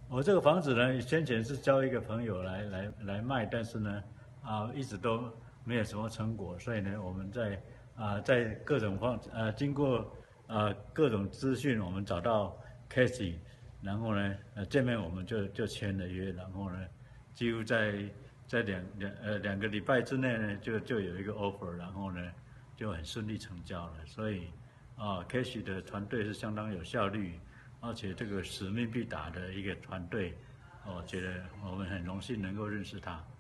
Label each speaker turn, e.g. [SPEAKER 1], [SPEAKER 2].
[SPEAKER 1] 我这个房子呢，先前是交一个朋友来卖，但是呢，一直都没有什么成果，所以呢，我们在各种经过各种资讯，我们找到 Casey，然后呢，见面我们就签了约，然后呢，几乎在两个礼拜之内呢，就有一个 offer，然后呢，就很顺利成交了，所以Casey 的团队是相当有效率。而且这个使命必达的一个团队，我觉得我们很荣幸能够认识他。